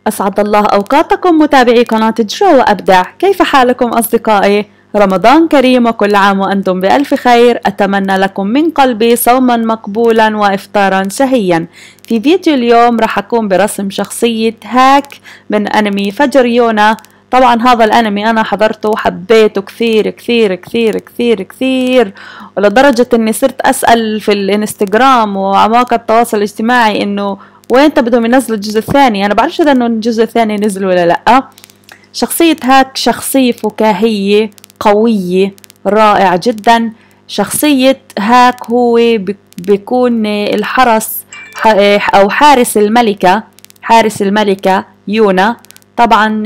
أسعد الله أوقاتكم متابعي قناة جرو وأبدع. كيف حالكم أصدقائي؟ رمضان كريم وكل عام وأنتم بألف خير. أتمنى لكم من قلبي صوما مقبولا وإفطارا شهيا. في فيديو اليوم راح أقوم برسم شخصية هاك من أنمي فجر يونا. طبعا هذا الأنمي أنا حضرته وحبيته كثير كثير كثير كثير كثير، ولدرجة أني صرت أسأل في الانستغرام ومواقع التواصل الاجتماعي إنه وين بدهم ينزلوا الجزء الثاني. أنا بعرفش إذا إنه الجزء الثاني نزل ولا لأ. شخصية هاك شخصية فكاهية قوية رائعة جدا. شخصية هاك هو بيكون الحرس أو حارس الملكة يونا. طبعا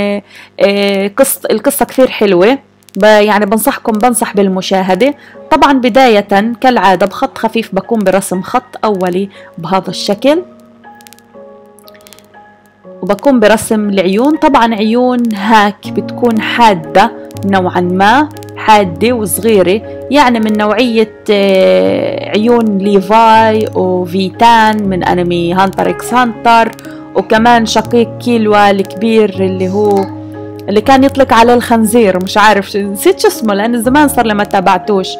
القصة كثير حلوة، يعني بنصح بالمشاهدة. طبعا بداية كالعادة بخط خفيف بكون برسم خط أولي بهذا الشكل، وبكون برسم العيون. طبعا عيون هاك بتكون حادة نوعا ما، حادة وصغيرة، يعني من نوعية عيون ليفاي وفيتان من أنمي هانتر إكس هانتر، وكمان شقيق كيلوا الكبير اللي كان يطلق عليه الخنزير، مش عارف نسيت شو اسمه لأن زمان صار لما تابعتوش.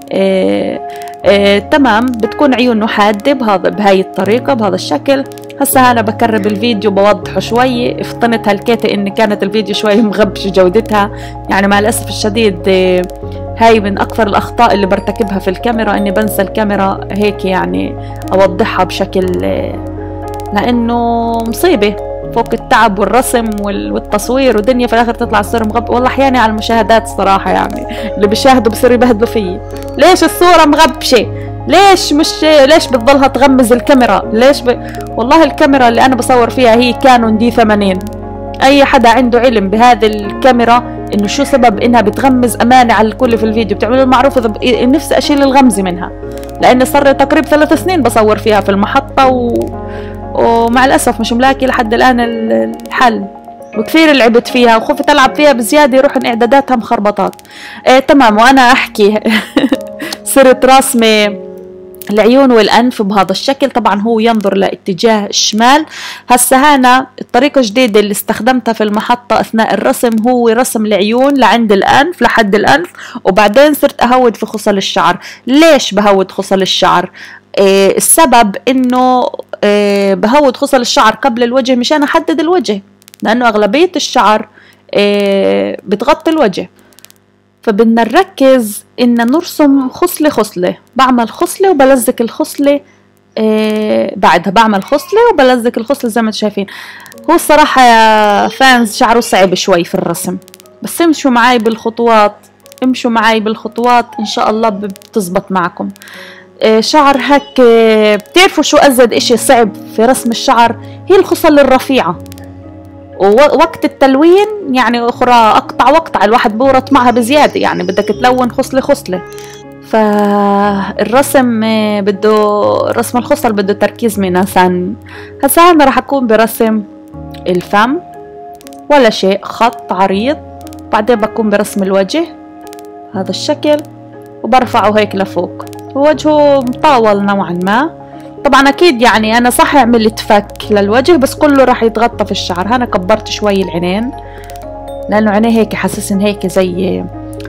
تمام، بتكون عيونه حادة بهاي الطريقة بهذا الشكل. هسا أنا بكرب الفيديو بوضحه شوي. افتنت هالكيتة إن كانت الفيديو شوي مغبش جودتها، يعني مع الأسف الشديد هاي من أكثر الأخطاء اللي برتكبها في الكاميرا، إني بنسى الكاميرا هيك يعني أوضحها بشكل، لأنه مصيبة فوق التعب والرسم والتصوير ودنيا في الآخر تطلع الصورة مغبشة. والله أحياني على المشاهدات الصراحة، يعني اللي بيشاهدوا بصيروا يبهدلوا فيي. ليش الصورة مغبشة؟ ليش بتضلها تغمز الكاميرا؟ والله الكاميرا اللي أنا بصور فيها هي كانون دي 80. أي حدا عنده علم بهذه الكاميرا إنه شو سبب إنها بتغمز أمانة على الكل في الفيديو بتعملوا المعروف. نفسي أشيل الغمزة منها، لأن صار تقريبا 3 سنين بصور فيها في المحطة ومع الأسف مش ملاقي لحد الآن الحل، وكثير لعبت فيها وخفت ألعب فيها بزيادة يروح إعداداتها مخربطات. تمام، وأنا أحكي صرت راسمة العيون والأنف بهذا الشكل. طبعا هو ينظر لاتجاه الشمال. هسه هنا الطريقة الجديدة اللي استخدمتها في المحطة أثناء الرسم هو رسم العيون لعند الأنف لحد الأنف، وبعدين صرت أهود في خصل الشعر. ليش بهود خصل الشعر؟ السبب إنه بهود خصل الشعر قبل الوجه مشان أحدد الوجه، لأنه أغلبية الشعر بتغطي الوجه، فبدنا نركز إن نرسم خصلة. بعمل خصلة وبلزق الخصلة، بعدها بعمل خصلة وبلزق الخصلة زي ما انتم شايفين. هو الصراحة يا فانز شعره صعب شوي في الرسم، بس امشوا معي بالخطوات إن شاء الله بتزبط معكم. شعر هيك بتعرفوا شو أزيد إشي صعب في رسم الشعر؟ هي الخصل الرفيعة. ووقت التلوين يعني أخرى أقطع الواحد بورط معها بزيادة، يعني بدك تلون خصلة. فالرسم رسم الخصل بده تركيز من إنسان. هسا أنا راح أكون برسم الفم ولا شيء، خط عريض، بعدين بكون برسم الوجه هذا الشكل وبرفعه هيك لفوق. وجهه مطاول نوعا ما. طبعا اكيد يعني انا صح عملت فك للوجه بس كله راح يتغطى في الشعر. انا كبرت شوي العينين لانه عينيه هيك حاسسن هيك زي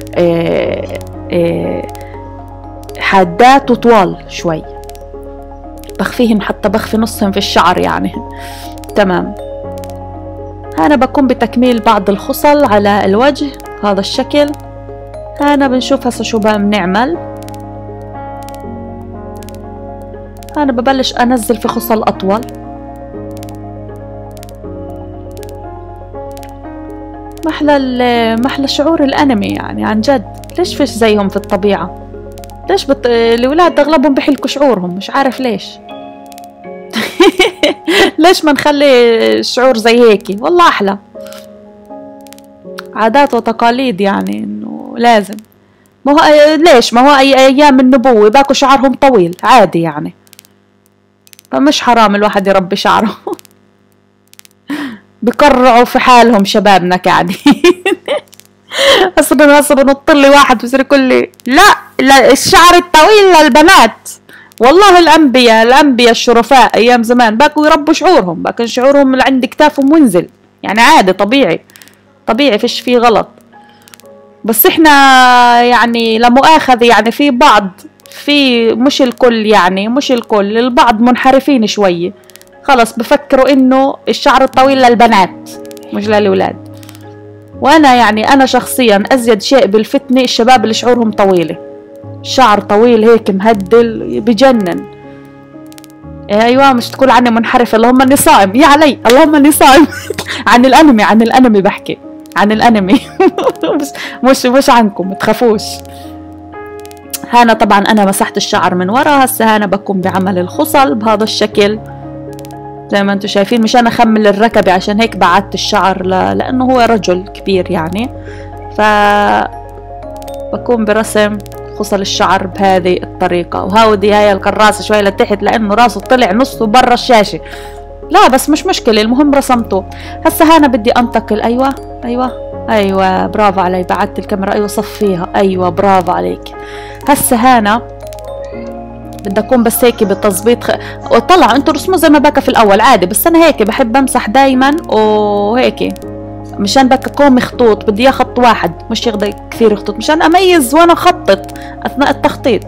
حادات وطوال شوي، بخفيهن حتى بخفي نصهم في الشعر يعني. تمام، انا بكون بتكميل بعض الخصل على الوجه هذا الشكل. انا بنشوف هسه شو بنعمل. أنا ببلش أنزل في خصل أطول. محلى شعور الأنمي يعني عن جد. ليش فيش زيهم في الطبيعة؟ ليش الولاد أغلبهم بحلكوا شعورهم، مش عارف ليش. ليش ما نخلي الشعور زي هيك؟ والله أحلى. عادات وتقاليد يعني إنه لازم. ما هو ليش؟ ما هو أيام النبوة باكو شعرهم طويل عادي يعني، فمش حرام الواحد يربي شعره. بقرعوا في حالهم شبابنا قاعدين. هسه بنط لي واحد بصير يقول لي لا الشعر الطويل للبنات، والله الأنبياء الشرفاء أيام زمان باكوا يربوا شعورهم، باكن شعورهم اللي عند كتافهم وينزل، يعني عادي طبيعي فيش فيه غلط. بس احنا يعني لا مؤاخذة يعني في مش الكل، يعني مش الكل، البعض منحرفين شوية، خلص بفكروا انه الشعر الطويل للبنات مش للولاد. وانا يعني انا شخصيا ازيد شيء بالفتنة الشباب اللي شعورهم طويلة، شعر طويل هيك مهدل بجنن. ايوه مش تقول عني منحرف، اللهم اني صائم يا علي، اللهم اني صائم. عن الانمي بحكي، عن الانمي. مش عنكم، متخافوش. هنا طبعا انا مسحت الشعر من ورا، هسه هنا بكون بعمل الخصل بهذا الشكل زي ما انتم شايفين، مشان اخمل الركبة، عشان هيك بعدت الشعر لانه هو رجل كبير يعني، بكون برسم خصل الشعر بهذه الطريقة. وهودي هاي الكراسة شوي لتحت لانه راسه طلع نصه برا الشاشة، لا بس مش مشكلة، المهم رسمته. هسه هنا بدي انتقل، ايوه برافو علي، بعدت الكاميرا، ايوه صفيها، ايوه برافو عليك. هسه هنا بدي اكون بس هيك بالتظبيط وطلع انتوا رسموا زي ما بكى في الاول عادي، بس انا هيك بحب امسح دايما وهيك مشان بك قومي خطوط، بدي اياه خط واحد مش ياخد كثير خطوط مشان اميز وانا خطط اثناء التخطيط.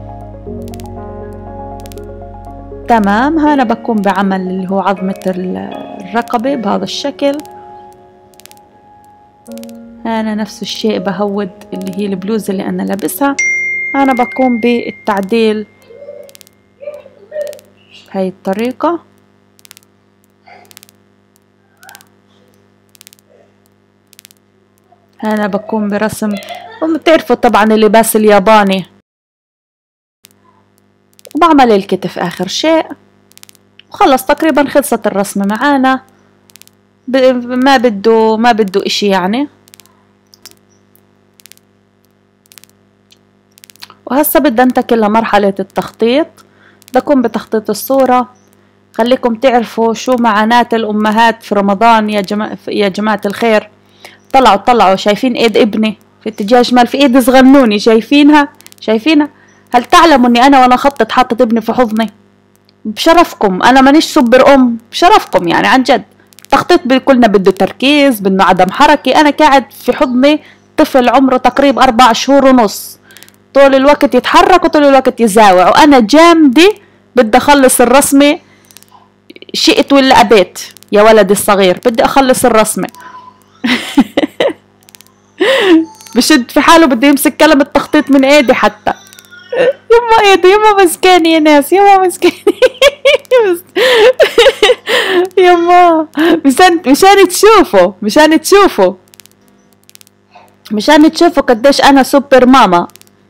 تمام، هنا بكون بعمل اللي هو عظمة الرقبة بهذا الشكل. أنا نفس الشيء بهود اللي هي البلوزة اللي أنا لابسها، أنا بقوم بالتعديل بهاي الطريقة. أنا بقوم برسم، وبتعرفوا طبعا اللباس الياباني، وبعمل الكتف آخر شيء، وخلص تقريبا خلصت الرسمة معانا، ما بده إشي يعني. وهسه بدي انتقل لمرحلة التخطيط، بكون بتخطيط الصورة. خليكم تعرفوا شو معاناة الأمهات في رمضان يا جماعة الخير. طلعوا شايفين ايد ابني في اتجاه شمال، في ايد صغنوني شايفينها؟ هل تعلموا اني انا وانا خطط حاطط ابني في حضني؟ بشرفكم، انا مانيش سوبر ام، بشرفكم يعني عن جد. التخطيط كلنا بده تركيز، بده عدم حركة. انا قاعد في حضني طفل عمره تقريبا 4 شهور ونص، طول الوقت يتحرك وطول الوقت يزاوع، وانا جامدة بدي اخلص الرسمة، شئت ولا ابيت يا ولدي الصغير، بدي اخلص الرسمة. بشد في حاله بده يمسك قلم التخطيط من ايدي حتى. يما ايدي، يما مسكاني يا ناس، يما مسكاني. يما مشان تشوفوا قديش انا سوبر ماما.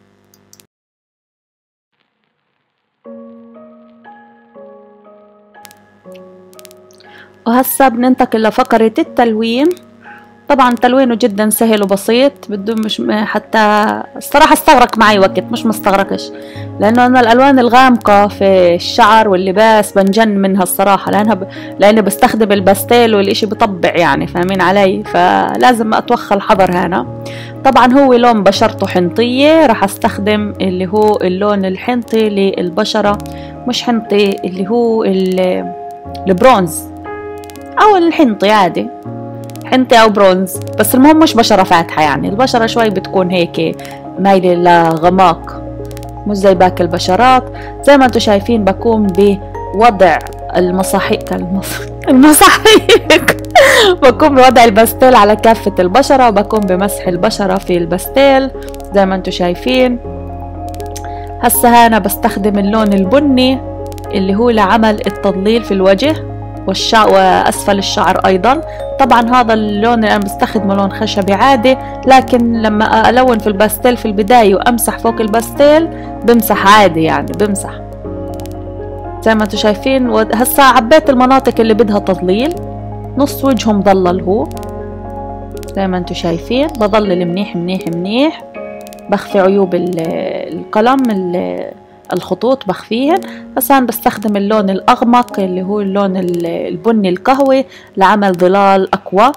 وهسا بننتقل لفقرة التلوين. طبعا تلوينه جدا سهل وبسيط، بده مش حتى الصراحة استغرق معي وقت، مش مستغرقش، لانه انا الالوان الغامقة في الشعر واللباس بنجن منها الصراحة، لاني بستخدم الباستيل والاشي بطبع يعني، فاهمين علي؟ فلازم اتوخى الحذر هنا. طبعا هو لون بشرته حنطية، راح استخدم اللي هو اللون الحنطي للبشرة، مش حنطي اللي هو البرونز او الحنطي عادي، حنطي او برونز، بس المهم مش بشرة فاتحة، يعني البشرة شوي بتكون هيك مايلة لغماق، مش زي باقي البشرات. زي ما انتم شايفين بكون بوضع المصاحيق بكون بوضع الباستيل على كافة البشرة، وبكون بمسح البشرة في الباستيل زي ما انتم شايفين. هسه انا بستخدم اللون البني اللي هو لعمل التضليل في الوجه وأسفل الشعر أيضا. طبعا هذا اللون اللي أنا بستخدمه لون خشبي عادي، لكن لما ألون في الباستيل في البداية وأمسح فوق الباستيل بمسح عادي، يعني بمسح زي ما انتم شايفين. وهسا عبيت المناطق اللي بدها تضليل، نص وجهه مضلل هو زي ما انتم شايفين، بضلل منيح منيح منيح، بخفي عيوب القلم الخطوط بخفيهن. بس أنا بستخدم اللون الأغمق اللي هو اللون البني القهوي لعمل ظلال أقوى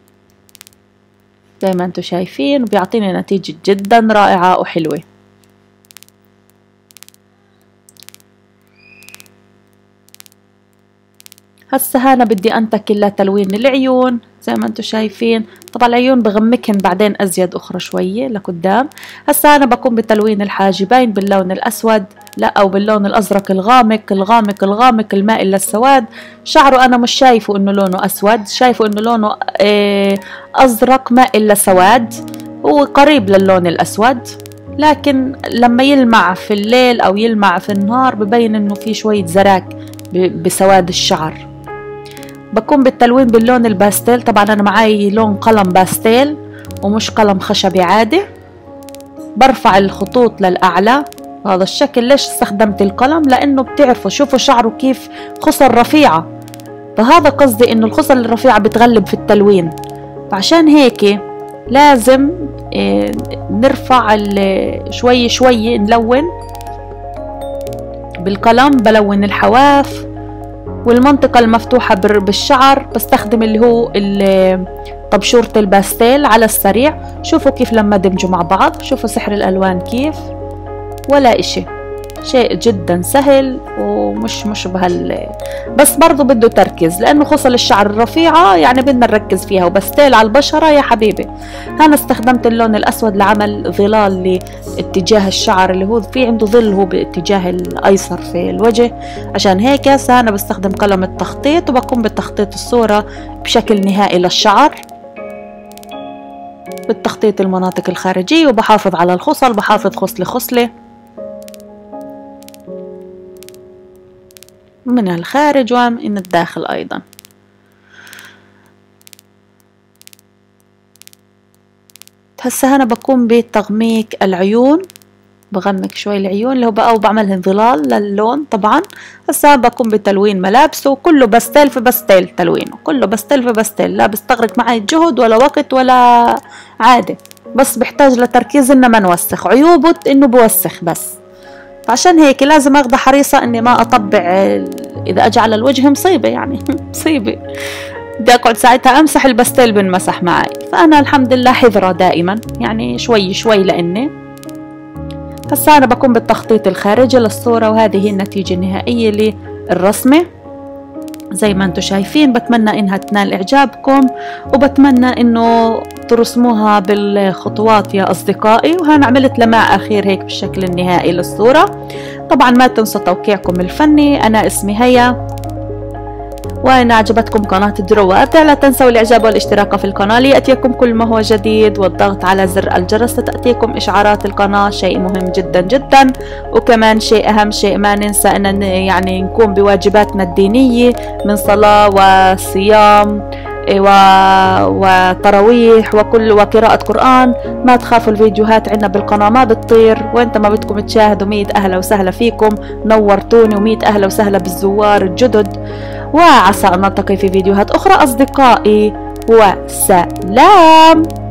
زي ما انتم شايفين، وبيعطيني نتيجة جدا رائعة وحلوة. هسه هنا بدي انتقل لتلوين العيون زي ما انتم شايفين. طبعا العيون بغمكهن بعدين ازيد اخرى شوية لقدام. هسه انا بقوم بتلوين الحاجبين باللون الاسود، لا او باللون الازرق الغامق الغامق الغامق المائل للسواد. شعره انا مش شايفه انه لونه اسود، شايفه انه لونه ازرق مائل لسواد وقريب للون الاسود، لكن لما يلمع في الليل او يلمع في النهار ببين انه في شوية زراك بسواد الشعر. بقوم بالتلوين باللون الباستيل. طبعا انا معي لون قلم باستيل ومش قلم خشبي عادي. برفع الخطوط للاعلى هذا الشكل. ليش استخدمت القلم؟ لانه بتعرفوا شوفوا شعره كيف خصل رفيعة، فهذا قصدي انه الخصل الرفيعة بتغلب في التلوين، فعشان هيك لازم نرفع شوي شوي نلون بالقلم. بلون الحواف والمنطقة المفتوحة بالشعر، بستخدم اللي هو طبشورة الباستيل على السريع. شوفوا كيف لما دمجوا مع بعض، شوفوا سحر الألوان كيف، ولا إشي، شيء جدا سهل ومش بس برضو بده تركيز لأنه خصل الشعر الرفيعة يعني بدنا نركز فيها، وبستيل على البشرة يا حبيبي. أنا استخدمت اللون الأسود لعمل ظلال لاتجاه الشعر اللي هو في عنده ظل هو باتجاه الأيسر في الوجه. عشان هيك أنا بستخدم قلم التخطيط وبقوم بتخطيط الصورة بشكل نهائي للشعر بالتخطيط المناطق الخارجية، وبحافظ على الخصل، بحافظ خصلة خصلة من الخارج ومن الداخل أيضا. هسه أنا بقوم بتغميق العيون، بغمق شوي العيون اللي هو بقى وبعملهن ظلال للون. طبعا هسه بقوم بتلوين ملابسه، كله بستيل في بستيل، تلوينه كله بستيل في بستيل، لا بيستغرق معي جهد ولا وقت ولا عادة، بس بحتاج لتركيز إنه ما نوسخ. عيوبه إنه بوسخ بس، عشان هيك لازم اخذ حريصة اني ما اطبع. اذا اجي على الوجه مصيبة يعني مصيبة، بدي اقعد ساعتها امسح البستيل بنمسح معي. فانا الحمد لله حذرة دائما يعني شوي شوي. لاني هسا انا بقوم بالتخطيط الخارجي للصورة، وهذه هي النتيجة النهائية للرسمة زي ما انتم شايفين. بتمنى انها تنال اعجابكم، وبتمنى انه ترسموها بالخطوات يا اصدقائي. وهنا عملت لمع اخير هيك بالشكل النهائي للصورة. طبعا ما تنسوا توقيعكم الفني. انا اسمي هيا، وإن أعجبتكم قناة الدروات لا تنسوا الإعجاب والاشتراك في القناة ليأتيكم كل ما هو جديد، والضغط على زر الجرس لتأتيكم إشعارات القناة، شيء مهم جدا جدا. وكمان شيء أهم شيء ما ننسى أن يعني نقوم بواجباتنا الدينية من صلاة وصيام وتراويح وقراءة قرآن. ما تخافوا الفيديوهات عندنا بالقناة ما بتطير، وانت ما بدكم تشاهدوا 100 أهلا وسهلا فيكم، نورتوني، و100 أهلا وسهلا بالزوار الجدد. وعسى أن نلتقي في فيديوهات أخرى أصدقائي، وسلام.